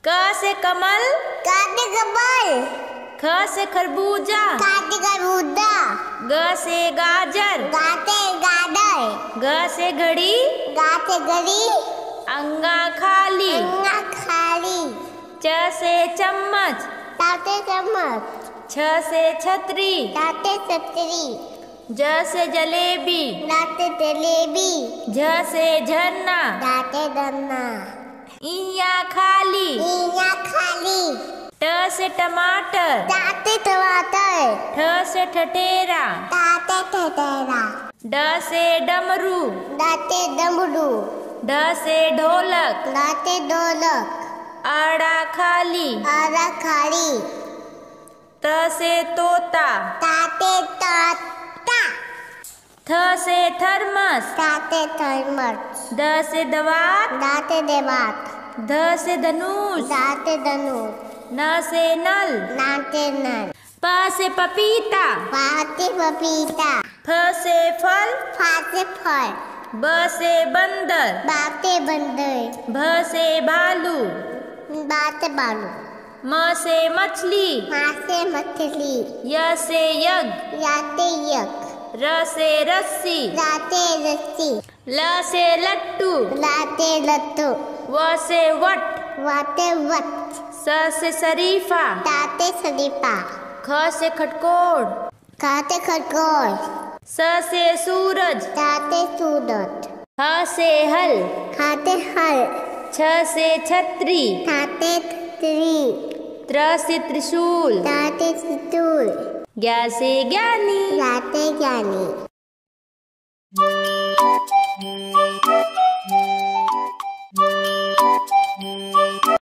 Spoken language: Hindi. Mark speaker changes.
Speaker 1: क से कमल,
Speaker 2: क से कमल,
Speaker 1: ख से खरबूजा,
Speaker 2: ख से खरबूजा,
Speaker 1: ग से गाजर,
Speaker 2: ग से गाजर,
Speaker 1: घ से घड़ी,
Speaker 2: ग से घड़ी,
Speaker 1: अंगा खाली,
Speaker 2: अंगा खाली,
Speaker 1: च से चम्मच,
Speaker 2: च से चम्मच,
Speaker 1: छ से छतरी,
Speaker 2: च से छतरी,
Speaker 1: ज से जलेबी,
Speaker 2: ज से जलेबी,
Speaker 1: झ से झरना,
Speaker 2: ज से झरना,
Speaker 1: इया खाली,
Speaker 2: इया खाली,
Speaker 1: ट से टमाटर,
Speaker 2: ट से टमाटर,
Speaker 1: ठ से ठठेरा,
Speaker 2: ठ से ठठेरा,
Speaker 1: ड से डमरू,
Speaker 2: ड से डमरू,
Speaker 1: ढ से ढोलक,
Speaker 2: ढ से ढोलक,
Speaker 1: आड़ा खाली,
Speaker 2: आरा खाली,
Speaker 1: त से तोता,
Speaker 2: ता से तोता,
Speaker 1: थ से थर्मस,
Speaker 2: ता से थर्मस,
Speaker 1: द से दवात,
Speaker 2: द से देवात,
Speaker 1: ध से धनुष,
Speaker 2: द से धनुष,
Speaker 1: न से नल,
Speaker 2: न से नल,
Speaker 1: प से पपीता,
Speaker 2: प से पपीता,
Speaker 1: फ से फल,
Speaker 2: फ से फल,
Speaker 1: ब से बंदर,
Speaker 2: ब से बंदर,
Speaker 1: भ से भालू,
Speaker 2: ब से बालू,
Speaker 1: म से मछली,
Speaker 2: म से मछली,
Speaker 1: य से यज्ञ,
Speaker 2: य से यज्ञ,
Speaker 1: र से रस्सी,
Speaker 2: र से रस्सी,
Speaker 1: ल से लट्टू,
Speaker 2: ल से लट्टू,
Speaker 1: व से वट,
Speaker 2: व से वट,
Speaker 1: स से शरीफा,
Speaker 2: ट से शरीफा,
Speaker 1: ख से खटकोड़,
Speaker 2: ख से खरगोश,
Speaker 1: स से सूरज,
Speaker 2: ट से सूरज,
Speaker 1: ह से हल,
Speaker 2: ख से हल,
Speaker 1: छ से छतरी,
Speaker 2: ठ से छतरी,
Speaker 1: त्र से त्रिशूल,
Speaker 2: ट से त्रिशूल,
Speaker 1: ज्ञ से ज्ञानी।
Speaker 2: ज से ज्ञानी।